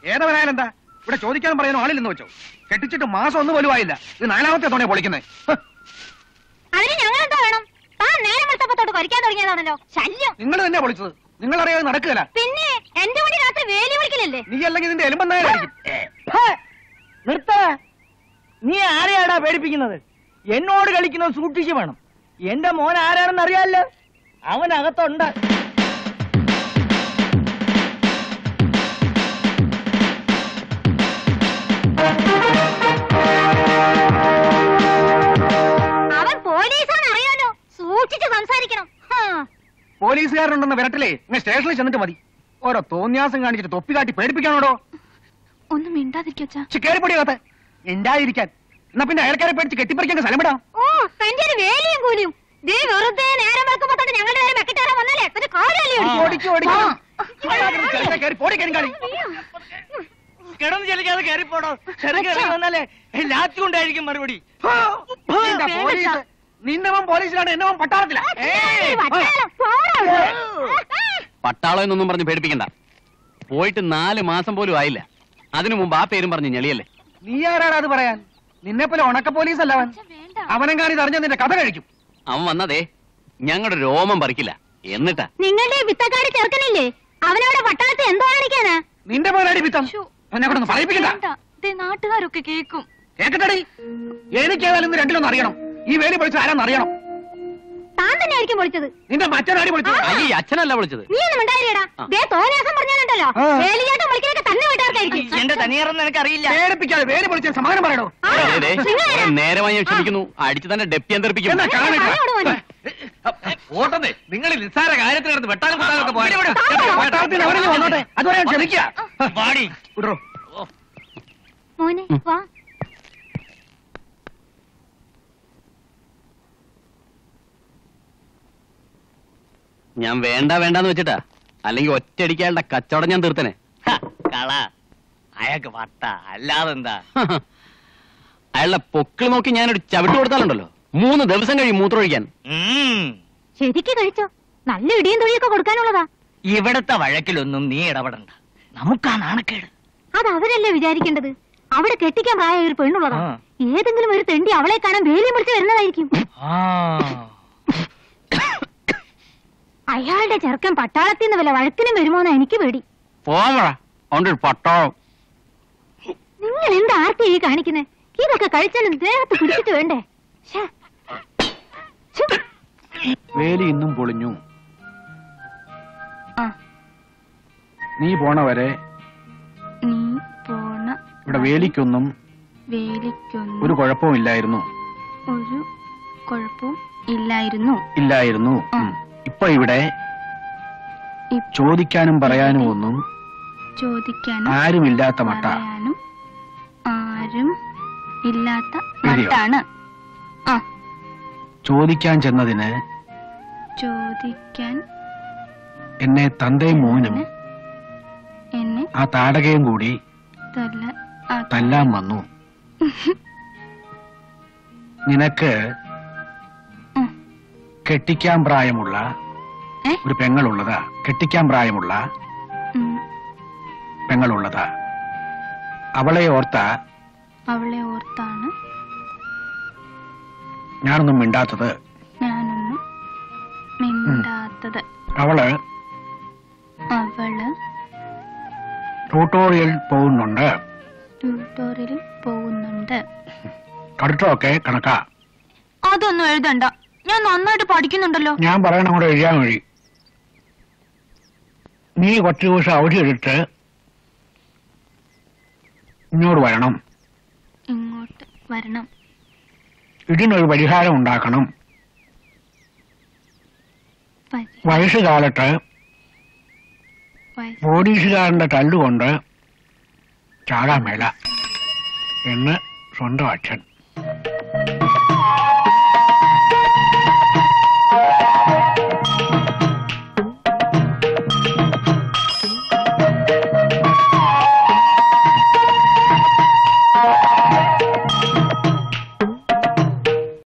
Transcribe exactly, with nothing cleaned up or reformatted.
ഏതവനായാലും എന്താ? ഇവിടെ ചോദിക്കാനും പറയാനും ആളില്ലെന്ന് വെച്ചോ. കെട്ടിച്ചിട്ട് മാസം ഒന്നും പോലും ആയില്ല. ഇത് നാലാമത്തെ തവണ പൊളിക്കുന്നത്. നിങ്ങൾ തന്നെ പൊളിച്ചത്. നിങ്ങൾ അറിയാതെ നടക്കുകയല്ല. പിന്നെ എന്റെ കൂടി രാത്രി വേലി വിളിക്കലല്ലേ? നീ അല്ലെങ്കിൽ ഇതിന്റെ എലുമ്പന്നായാലും നിർത്ത. നീ ആരെയാടാ പേടിപ്പിക്കുന്നത്? എന്നോട് കളിക്കുന്നത് സൂക്ഷിച്ചു വേണം. എന്റെ മോൻ ആരാണെന്ന് അറിയാമല്ലോ. അവനകത്തുണ്ട്. അവൻ പോലീസാന്ന് അറിയാലോ. സൂക്ഷിച്ച് സംസാരിക്കണം. പോലീസുകാരുണ്ടെന്ന് വരട്ടില്ലേ? നിങ്ങൾ സ്റ്റേഷനിൽ ചെന്നിട്ട് മതി. ഓരോ തോന്നിയാസം കാണിച്ചിട്ട് തൊപ്പി കാട്ടി പേടിപ്പിക്കാനോടോ? ഒന്നും മിണ്ടാതിരിക്കാ. കേറിപ്പൊടിയാകത്തെ മിണ്ടാതിരിക്കാൻ. എന്നാ പിന്നെ അയൽക്കാരെ പേടിച്ച് കെട്ടിപ്പറിക്കാൻ സ്ഥലം വിടാം. ഓ തന്റെ ഒരു വേലിയും കൂലിയും. വെറുതെ നേരം വെക്കുമ്പോ ഞങ്ങളുടെ നേരെ മെക്കിട്ടാൻ വന്നല്ലേ ഒരു കാര്യമല്ലേ? കിടന്ന് ചെലിക്കാതെ കയറിപ്പോടോ. ചെറുകയറി വന്നാലേ ലാത്തി കൊണ്ടായിരിക്കും മറുപടി. നിന്റെ മോൻ പോലീസിലാണ്, എന്റെ മോൻ പട്ടാളത്തിലാ. പട്ടാളം എന്നൊന്നും പറഞ്ഞ് പേടിപ്പിക്കണ്ട. പോയിട്ട് നാല് മാസം പോലും ആയില്ല. അതിനു മുമ്പ് ആ പേരും പറഞ്ഞ് ഞെളിയല്ലേ. നീ ആരാടാ അത് പറയാൻ? നിന്നെ പോലെ ഉണക്ക പോലീസ് അല്ല അവൻ. അവനും കാണി അറിഞ്ഞ നിന്റെ കഥ കഴിക്കും. അവൻ വന്നതേ ഞങ്ങളുടെ രോമം പറിക്കില്ല എന്നിട്ടാ. നിങ്ങളുടെ വിത്തക്കാട് ചേർക്കണില്ലേ? അവനവിടെ പട്ടാളത്തിൽ എന്തോ കാണിക്കാനാ? നിന്റെ പോലടി വിത്തം എന്നെ കൊണ്ടൊന്ന് പറയിപ്പിക്കണ്ട. നാട്ടുകാരൊക്കെ കേൾക്കും. കേക്കട്ടടി. എനിക്കേതായാലും രണ്ടിലൊന്നും അറിയണം. ഈ വേലി പൊളിച്ചത് ആരാന്ന് അറിയണം. താൻ തന്നെ ആയിരിക്കും പൊളിച്ചത്. നിന്റെ മറ്റനാടി പൊളിച്ചത്. അയ്യ അച്ഛനല്ല വിളിച്ചത്. നീ ഒന്നും ഉണ്ടായില്ലേടാ. തോന്നിയാസം പറഞ്ഞാലുണ്ടല്ലോ വേലിയാട്ടം വിളിക്കാനൊക്കെ തന്നെ വീട്ടുകാർക്കായിരിക്കും. എന്റെ തനിയാറെന്ന് എനിക്ക് അറിയില്ല. പേടിപ്പിക്കാതെ വേലി പൊളിച്ച സമാധാനം പറയണോ? നേരമായി ക്ഷമിക്കുന്നു. അടിച്ചു തന്നെ ഡെപ്പി അന്തരിപ്പിക്കും. ഓട്ടത്തെ നിങ്ങൾ നിസ്സാര കാര്യത്തിൽ കിടന്ന് വെട്ടാനും കുത്താനൊക്കെ പട്ടാളത്തിൽ എവിടെയും വന്നോട്ടെ. അതുവരെ ക്ഷമിക്കുക. മോനെ വാ. ഞാൻ വേണ്ട വേണ്ടാന്ന് വെച്ചിട്ടാ. അല്ലെങ്കിൽ ഒറ്റയടിക്കാളുടെ കച്ചവടം ഞാൻ തീർത്തനെ. കള അയാൾക്ക് വട്ട അല്ലാതെന്താ. അയാളുടെ പൊക്കിൾ നോക്കി ഞാനൊരു ചവിട്ട് കൊടുത്താലുണ്ടല്ലോ മൂന്ന് ദിവസം കഴിയും മൂത്രമൊഴിക്കാൻ. ശരിക്ക് കഴിച്ചോ? നല്ല ഇടിയും തൊഴിയൊക്കെ കൊടുക്കാനുള്ളതാ. ഇവിടത്തെ വഴക്കിലൊന്നും നീ ഇടപെടണ്ട. നമുക്കാ നാണക്കേട്. അത് അവരല്ലേ വിചാരിക്കേണ്ടത്. അവിടെ കെട്ടിക്കാൻ പ്രായ ഒരു പെണ്ണുള്ളതാ. ഏതെങ്കിലും ഒരു തെണ്ടി അവളെ കാണാൻ വേലി മുറിച്ച് വരുന്നതായിരിക്കും. അയാളുടെ ചെറുക്കൻ പട്ടാളത്തിൽ നിന്ന് വല്ല വഴക്കിനും വരുമോന്ന് എനിക്ക് പേടി. പട്ടാളം നിങ്ങൾ എന്താ ആർത്തി ഈ കാണിക്കുന്നേ? ഇതൊക്കെ കഴിച്ചാലും ദേഹത്ത് പിടിച്ചിട്ട് വേണ്ടേ? വേലി ഇന്നും പൊളിഞ്ഞു. നീ പോണ വരെ ഇവിടെ വേലിക്കൊന്നും വേലിക്കൊന്നും ഒരു കുഴപ്പവും ഇല്ലായിരുന്നു. ഒരു കുഴപ്പവും ഇല്ലായിരുന്നു ഇല്ലായിരുന്നു ഇപ്പൊ ഇവിടെ ചോദിക്കാനും പറയാനും ഒന്നും ചോദിക്കാനും ആരുമില്ലാത്ത മട്ട. ആരും ഇല്ലാത്ത മട്ടാണ്. ചോദിക്കാൻ ചെന്നതിന് ചോദിക്കാൻ എന്നെ തന്തയും മോനും എന്നെ ആ താടകയും കൂടി തല്ലാൻ വന്നു. നിനക്ക് കെട്ടിക്കാൻ പ്രായമുള്ള ഒരു പെങ്ങളുള്ളതാ. കെട്ടിക്കാൻ പ്രായമുള്ള പെങ്ങളുള്ളതാ. അവളെ ഓർത്ത അവളെ ഓർത്താണ് ഞാനൊന്നും മിണ്ടാത്തത്. ഞാനൊന്നും മിണ്ടാത്തത്. അവള് അവള് ട്യൂട്ടോറിയൽ പോകുന്നുണ്ട്. ട്യൂട്ടോറിയൽ പോകുന്നുണ്ട്. കടുത്തമൊക്കെ കണക്കാ. അതൊന്നും എഴുതണ്ട. ഞാൻ നന്നായിട്ട് പഠിക്കുന്നുണ്ടല്ലോ. ഞാൻ പറയണ കൂടെ എഴുതാൻ വഴി. നീ കുറച്ചു ദിവസം അവധി എടുത്ത് ഇങ്ങോട്ട് വരണം. ഇങ്ങോട്ട് വരണം. ഇതിനൊരു പരിഹാരം ഉണ്ടാക്കണം. വയസ്സുകാലത്ത് പോലീസുകാരന്റെ തല്ലുകൊണ്ട് ചാകാൻ മേല എന്ന് സ്വന്തം അച്ഛൻ.